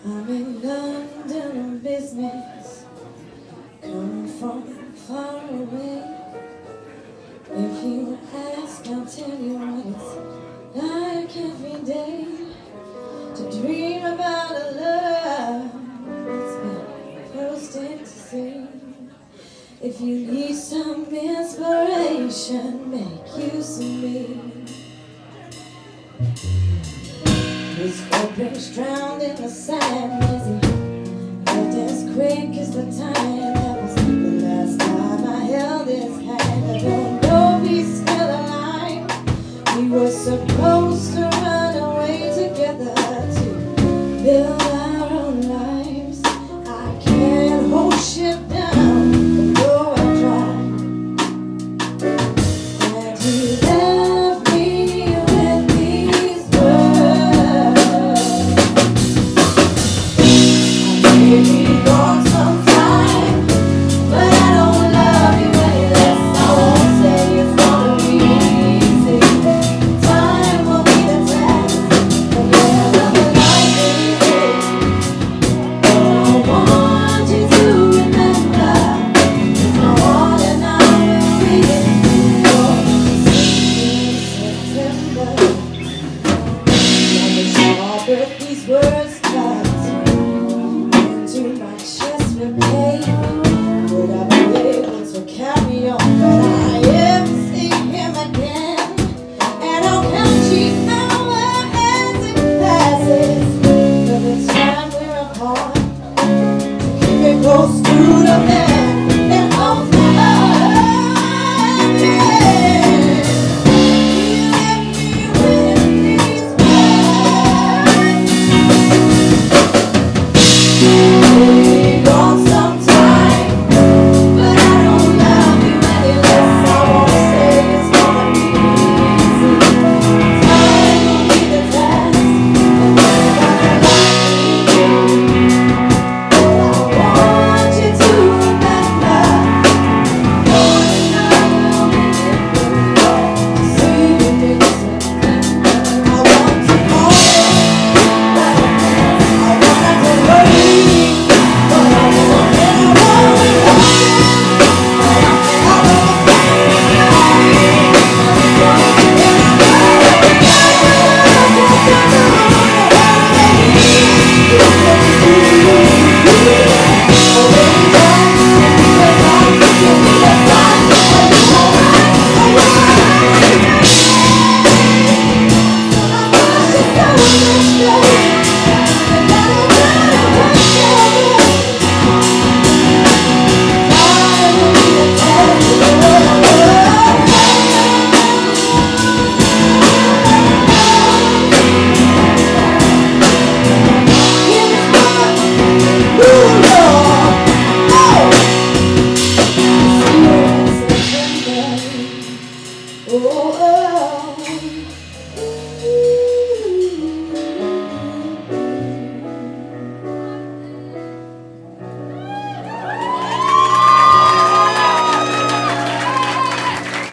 I'm in London on business, coming from far away. If you ask, I'll tell you what it's like every day to dream about a love that's been forced into sea. If you need some inspiration, make use of me. His footprints drowned in the sand as he left as quick as the time. That was the last time I held his hand. I don't know if he's still alive. We were supposed to run away together to build our own lives. I can't hold shit down, though I try. And he left me with these words. I may be gone sometime, but I don't love you any less. I won't say it's gonna be easy. Time will be the test, and you'll love the life anyway. But I want you to remember, it's my heart and I will read it for September. Like a sharp earth, these words cut into my chest with pain. Would I be able to carry on? But I ever see him again, and I'll count each hour as it passes. For the time we're apart, to keep it close to the man and hold my hand. You left me with these words. Maybe gone sometime, but I don't love you any less. I won't say it's gonna be easy. Time will be the test, and you're gonna like me. But I want you to remember, more than I will remember, to see you in September. I want tomorrow, but I want to worry. But I want it, I want it all. I